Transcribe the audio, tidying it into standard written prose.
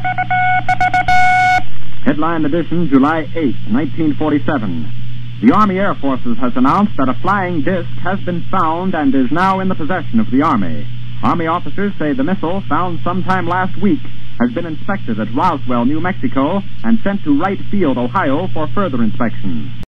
Headline edition, July 8, 1947. The Army Air Forces has announced that a flying disc has been found and is now in the possession of the Army. Army officers say the missile, found sometime last week, has been inspected at Roswell, New Mexico, and sent to Wright Field, Ohio, for further inspection.